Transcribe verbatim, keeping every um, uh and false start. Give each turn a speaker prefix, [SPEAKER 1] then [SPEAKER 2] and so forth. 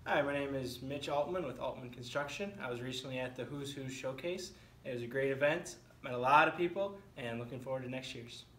[SPEAKER 1] Hi, my name is Mitch Altmann with Altmann Construction. I was recently at the Who's Who Showcase. It was a great event, met a lot of people, and looking forward to next year's.